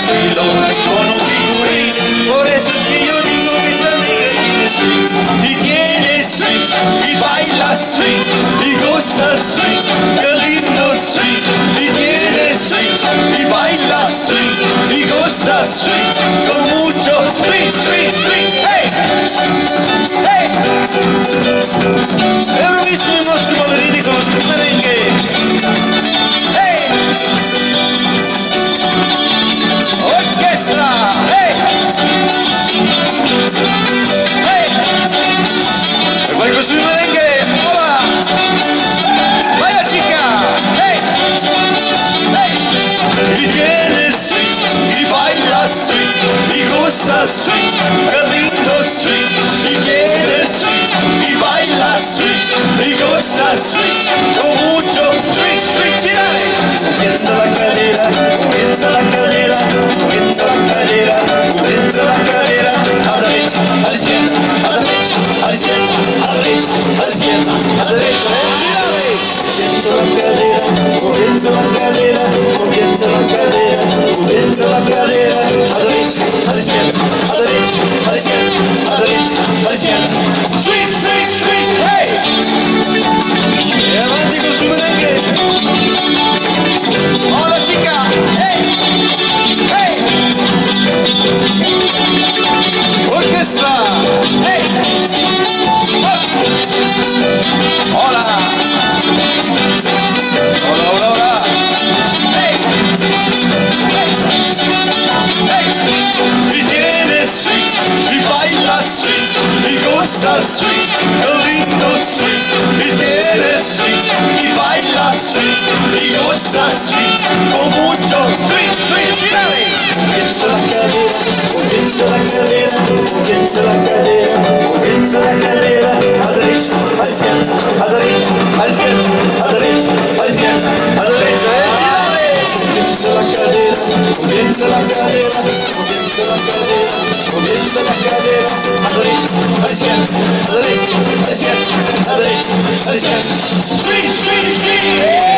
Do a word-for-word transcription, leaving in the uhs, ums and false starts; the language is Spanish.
estilo, con un figurín. Por eso es que yo digo que esta negra tiene swing, y tiene swing, y baila swing, y goza swing, qué lindo swing, y tiene swing, y baila swing, y goza swing, con mucho swing, swing, swing, hey, hey. E ora visto i nostri ballerini con lo merengue, hey, orchestra, hey, hey, e poi così il merengue, hola, vai la chica, hey, hey, y tiene swing, y baila swing, y goza swing, qué lindo swing, y tiene swing, y baila swing, y goza swing, con mucho swing, swing, tirare, moviendo la cadera, moviendo la cadera, moviendo la cadera, moviendo la cadera, a la derecha, a la izquierda, a la derecha, a la izquierda, a la derecha, a la izquierda, a la derecha, tirare, moviendo la cadera, moviendo la cadera, moviendo la cadera, moviendo la cadera, a la derecha, a la izquierda, a la derecha, a la izquierda, a la derecha, a la izquierda, swing, swing, swing, hey, e avanti con su merengue, hola chica, hey, hey, orchestra, hey, hola, hola, hola, hola, hey, hey, hey, y tiene swing, y baila swing, y goza swing, qué lindo swing, y tiene swing, y baila swing, y goza swing, con mucho swing, swing, tirale, moviendo la cadera, moviendo la cadera, moviendo la cadera, moviendo la cadera, a la derecha, a la izquierda, a la derecha, a la izquierda, a la derecha, a la izquierda, a la derecha, eh, tirale, moviendo la cadera, moviendo la cadera, moviendo la cadera, moviendo la cadera, a la derecha, a la izquierda, a la derecha, a la izquierda, a la derecha, a la izquierda, swing, swing, swing,